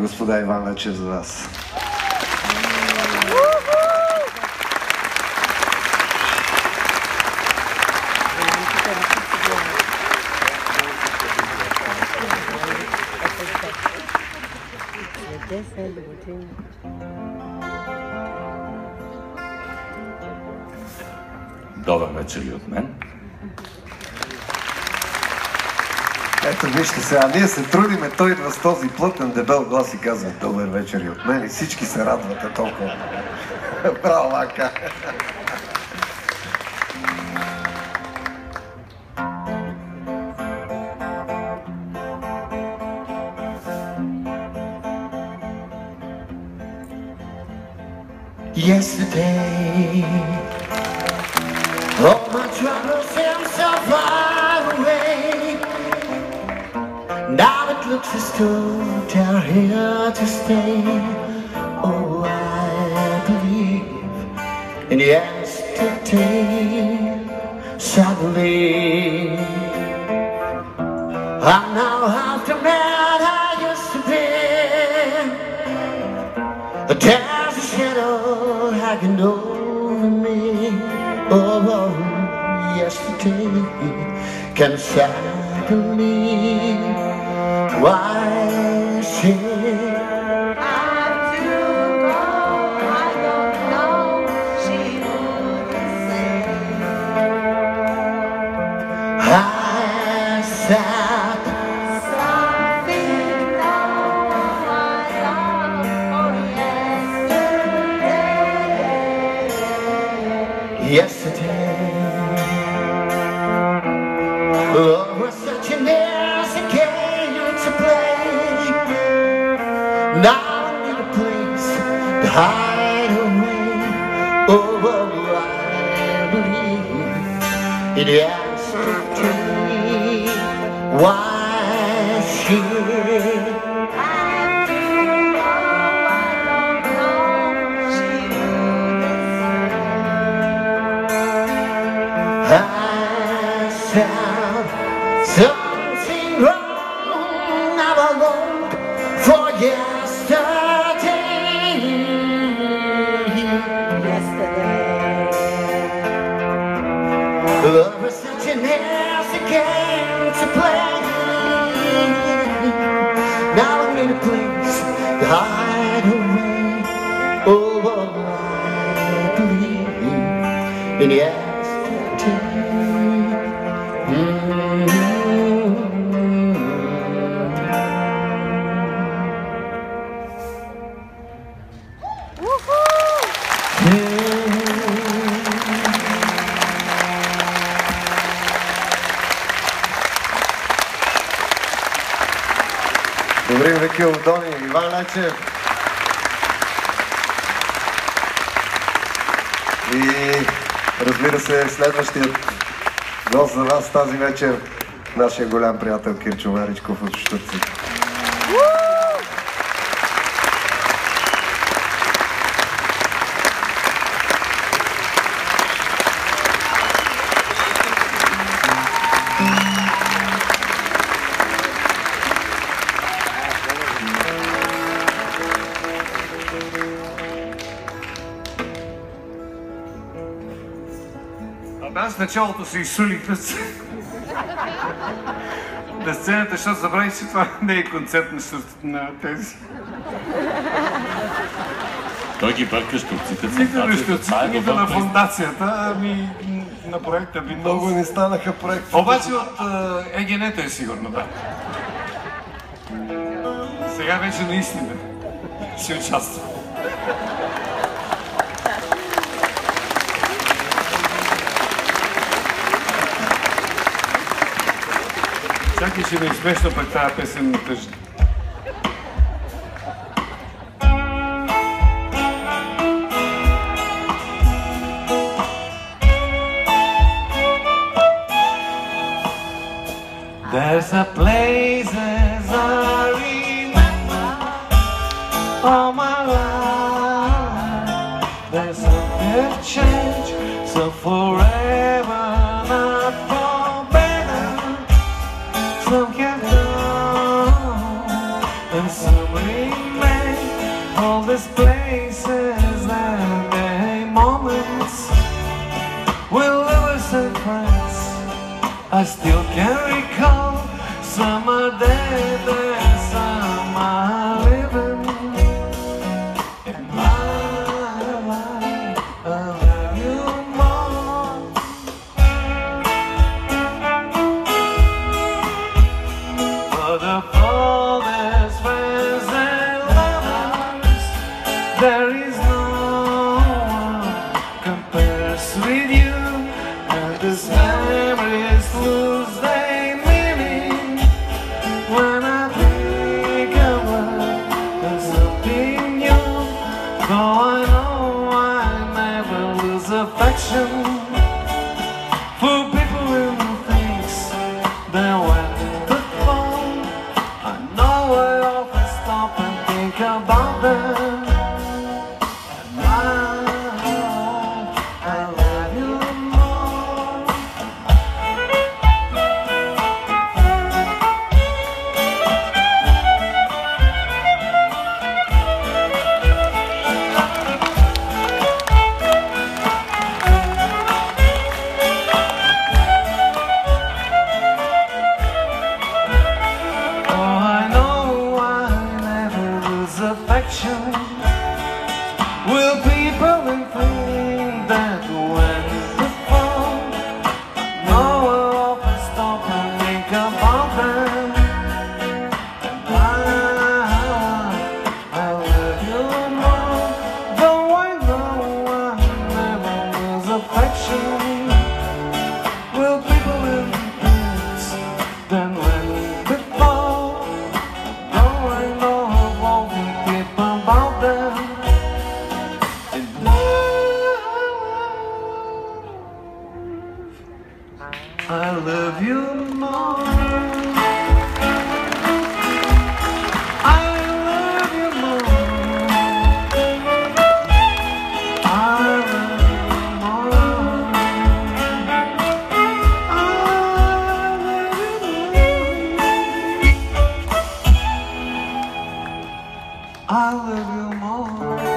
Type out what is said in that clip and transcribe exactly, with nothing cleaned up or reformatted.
господа Иван Лечев за вас. Добър вечер и от мен. Ето вижте сега, ние се трудиме, той идва с този плътен дебел глас и казва добър вечер и от мен и всички се радвате толкова. Браво, Ванка! Yesterday, all my troubles seem so far away. Now it looks as though they're here to stay. Oh, I believe in yesterday. Suddenly, I'm now half the man I used to be. There's a shadow hanging over me. Oh, oh, yesterday can suddenly why she I'm too cold, I don't know, she wouldn't say. I sat something down my love for yesterday. yesterday. Love was such an easy game to play. Now I need a place to hide away. Oh, oh, I believe in yesterday. Why she I found something wrong. Now I long for yesterday. Yesterday. Love is such an easy game to play. Now I'm in a place to hide away. Oh, I believe in yesterday. Добри веки от Дони, Иван Лечев. И разбира се, следващият гост за вас тази вечер, нашия голям приятел Кирчо Маричков от Щурци. Аз в началото се изсулих на сцената, защото забравих, че това не е концерт на тези. Той ги бърка щурците. Нито на щурците, нито на фондацията, ами на проекта би много не станаха проекти. Обаче от ЕГН-то е сигурно, да. Сега вече наистина ще участва. Чакай, ще ми е смешно пък тази песен на тъжна. There's a place as I remember all my life. There's something change, so forever not for better. Some get down and some remain. all these places and the moments with lovers and friends. I still can recall summer days and summer living in my life. I love you more. For the fondest friends and lovers, there is no one compares with you, and these memories lose their meaning when I think of love and something new. Though I know I never lose affection for people and things that went before. I know I often stop and think about them. And I, I love you more. Oh, I know I never lose affection. Will people and things that went before? No, I'll often stop and think about them. And I, I love you more. Though I know I never lose affection. Will people and things that went before? No, I know I won't think about them. And I love you more. I love you more. I love you more. I love you more. I love you more.